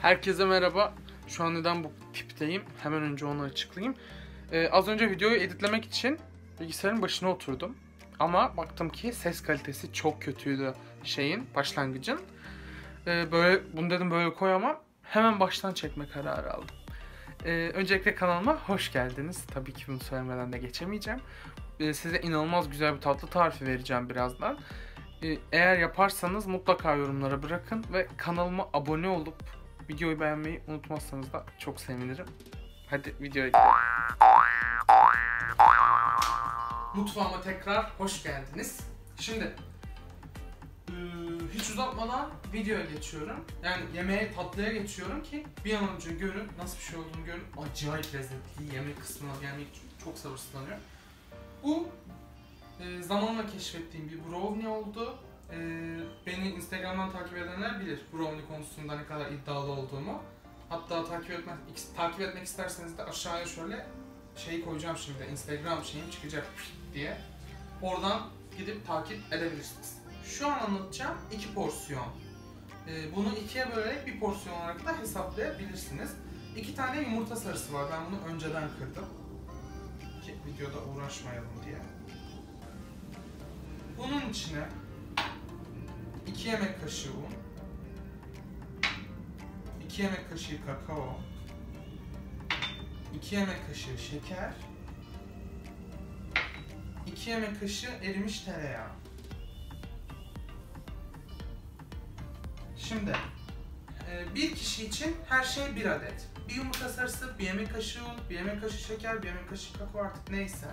Herkese merhaba. Şu an neden bu tipteyim? Hemen önce onu açıklayayım. Az önce videoyu editlemek için bilgisayarın başına oturdum. Ama baktım ki ses kalitesi çok kötüydü başlangıcın. Bunu dedim böyle koyamam. Hemen baştan çekme kararı aldım. Öncelikle kanalıma hoş geldiniz. Tabii ki bunu söylemeden de geçemeyeceğim. Size inanılmaz güzel bir tatlı tarifi vereceğim birazdan. Eğer yaparsanız mutlaka yorumlara bırakın ve kanalıma abone olup videoyu beğenmeyi unutmazsanız da çok sevinirim. Hadi videoya gidelim. Mutfağıma tekrar hoş geldiniz. Şimdi hiç uzatmadan videoya geçiyorum. Yani yemeğe, tatlıya geçiyorum ki bir an önce görün, nasıl bir şey olduğunu görün. Acayip lezzetli, yemek kısmına gelmek için çok sabırsızlanıyorum. Bu zamanla keşfettiğim bir brownie oldu. Beni Instagram'dan takip edenler bilir brownie konusunda ne kadar iddialı olduğumu. Hatta takip etmek isterseniz de aşağıya şöyle koyacağım şimdi. Instagram çıkacak diye. Oradan gidip takip edebilirsiniz. Şu an anlatacağım 2 porsiyon. Bunu 2'ye bölerek bir porsiyon olarak da hesaplayabilirsiniz. 2 tane yumurta sarısı var. Ben bunu önceden kırdım. Ki videoda uğraşmayalım diye. Bunun içine 2 yemek kaşığı un, 2 yemek kaşığı kakao, 2 yemek kaşığı şeker, 2 yemek kaşığı erimiş tereyağı. Şimdi bir kişi için her şey 1 adet. Bir yumurta sarısı, 1 yemek kaşığı un, 1 yemek kaşığı şeker, 1 yemek kaşığı kakao, artık neyse.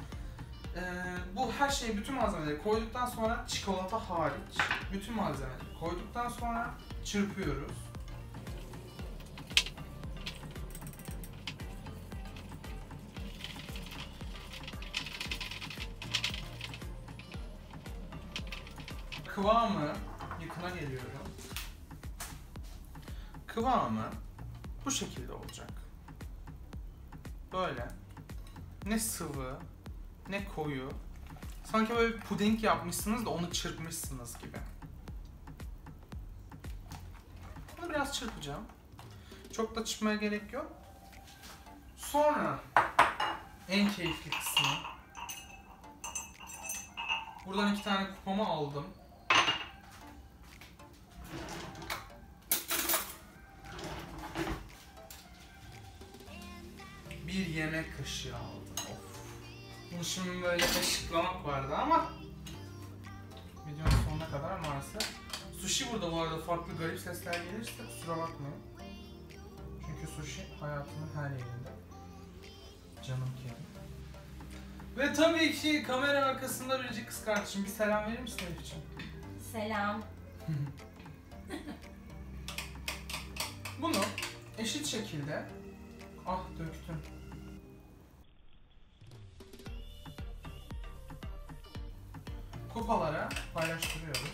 Bu her şeyi, bütün malzemeleri koyduktan sonra, çikolata hariç bütün malzemeleri koyduktan sonra çırpıyoruz. Kıvamı, yakına geliyorum. Kıvamı bu şekilde olacak. Böyle. Ne sıvı, ne koyu. Sanki böyle bir puding yapmışsınız da onu çırpmışsınız gibi. Bunu biraz çırpacağım. Çok da çırpmaya gerek yok. Sonra en keyifli kısmı. Buradan 2 tane kupamı aldım. Bir yemek kaşığı aldım. Bunu şimdi böyle kaşıklamak vardı ama videonun sonuna kadar maalesef. Sushi burada bu arada, farklı garip sesler gelirse kusura bakmayın. Çünkü sushi hayatımın her yerinde. Canım ki. Ve tabii ki kamera arkasında biricik kız kardeşim. Bir selam verir misin Elif'ciğim? Selam. Bunu eşit şekilde döktüm. Kupalara paylaştırıyoruz.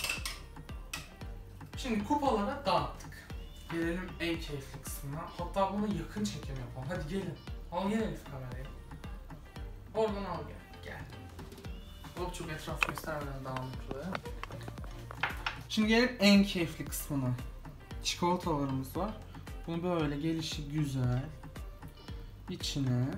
Şimdi kupalara dağıttık. Gelelim en keyifli kısmına. Hatta bunu yakın çekim yapalım. Hadi gelin. Al gel Elif kamerayı. Oradan al gel. Gel. Hop, çok etraf göstermeden dağılmış oluyor. Şimdi gelelim en keyifli kısmına. Çikolatalarımız var. Bunu böyle gelişi güzel içine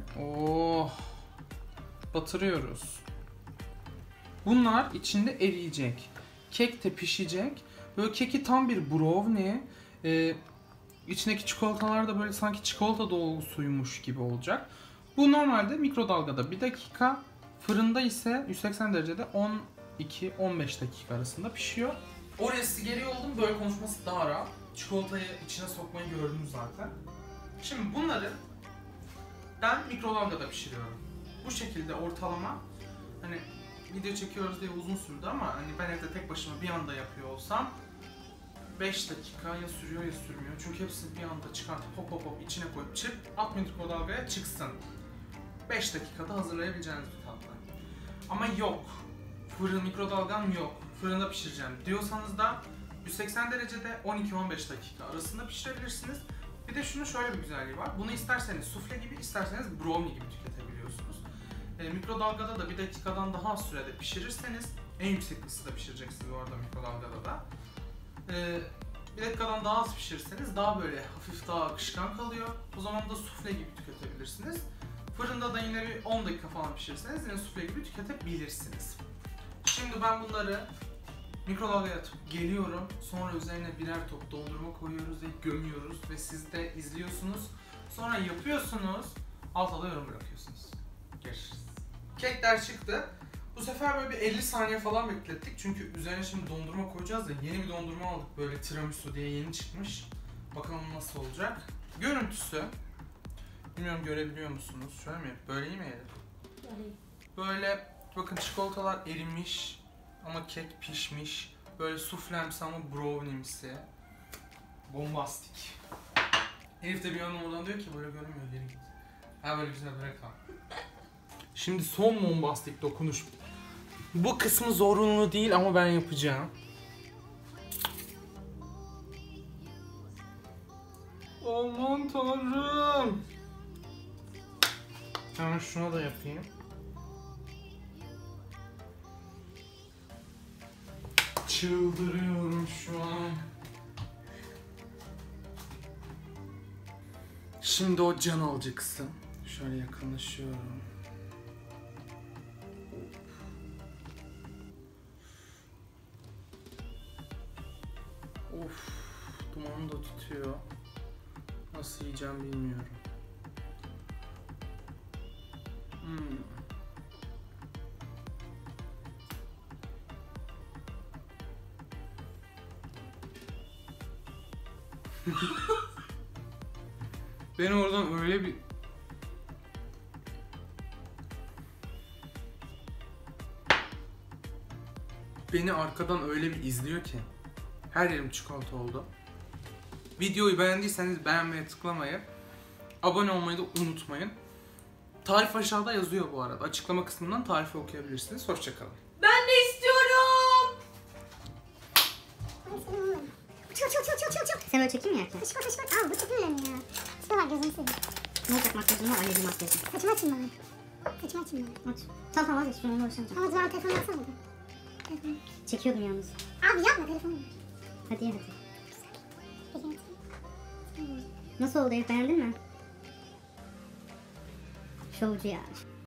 batırıyoruz. Bunlar içinde eriyecek. Kek de pişecek. Böyle keki tam bir brownie. İçindeki çikolatalar da böyle sanki çikolata dolgusuymuş gibi olacak. Bu normalde mikrodalgada 1 dakika, fırında ise 180 derecede 12-15 dakika arasında pişiyor. Oraya sizi geri yolladım, böyle konuşması daha rahat. Çikolatayı içine sokmayı gördünüz zaten. Şimdi bunları ben mikrodalgada pişiriyorum. Bu şekilde ortalama, hani video çekiyoruz diye uzun sürdü ama hani ben evde tek başıma bir anda yapıyor olsam 5 dakika ya sürüyor ya sürmüyor. Çünkü hepsini bir anda çıkartıp hop içine koyup çırp, at mikrodalgaya çıksın. 5 dakikada hazırlayabileceğiniz bir tatlı. Ama yok, mikrodalgam yok, fırında pişireceğim diyorsanız da 180 derecede 12-15 dakika arasında pişirebilirsiniz. Bir de şunun şöyle bir güzelliği var. Bunu isterseniz sufle gibi, isterseniz brownie gibi tüketebiliyorsunuz. Mikrodalgada da 1 dakikadan daha az sürede pişirirseniz, en yüksek ısıda pişireceksiniz bu arada mikrodalgada da. Bir dakikadan daha az pişirirseniz daha böyle hafif daha akışkan kalıyor. O zaman da sufle gibi tüketebilirsiniz. Fırında da yine bir 10 dakika falan pişirirseniz yine sufle gibi tüketebilirsiniz. Şimdi ben bunları mikrodalgaya atıp geliyorum. Sonra üzerine birer top dondurma koyuyoruz ve gömüyoruz ve siz de izliyorsunuz. Sonra yapıyorsunuz. Alta da yorum bırakıyorsunuz. Görüşürüz. Kekler çıktı. Bu sefer böyle bir 50 saniye falan beklettik. Çünkü üzerine şimdi dondurma koyacağız da yeni bir dondurma aldık. Böyle tiramisu diye yeni çıkmış. Bakalım nasıl olacak. Görüntüsü. Bilmiyorum görebiliyor musunuz? Şöyle mi? Böyle iyi mi Elif? Böyle bakın çikolatalar erimiş. Ama kek pişmiş. Böyle suflemsi ama brownie'msi. Bombastik. Elif de bir yandan oradan diyor ki böyle görünmüyor, geri git. Ha böyle güzel bırakalım. Şimdi son bombastik dokunuş. Bu kısmı zorunlu değil ama ben yapacağım. Aman tanrım. Hemen şuna da yapayım. Çıldırıyorum şu an. Şimdi o can alıcı kısım. Şöyle yakınlaşıyorum. Of, dumanı da tutuyor. Nasıl yiyeceğim bilmiyorum. Beni oradan öyle bir... Beni arkadan öyle bir izliyor ki. Her yerim çikolata oldu. Videoyu beğendiyseniz beğenmeye tıklamayı, abone olmayı da unutmayın. Tarif aşağıda yazıyor bu arada. Açıklama kısmından tarifi okuyabilirsiniz. Hoşçakalın. Ben de istiyorum. Çok. Sen böyle çekeyim mi yerken? Şıkart. Al bu çekmiyorum ya. Şurada var gözümü seveyim. Ne olacak makyajım var, anneciğim makyajım. Saçımı açayım bana. Aç. Tamam vazgeç, şununla uğraşamayacağım. Ama bana telefonu alsana da. Çekiyordum yalnız. Abi yapma telefonu. Hadi. Nasıl oldu, beğendin mi? Şovcu ya.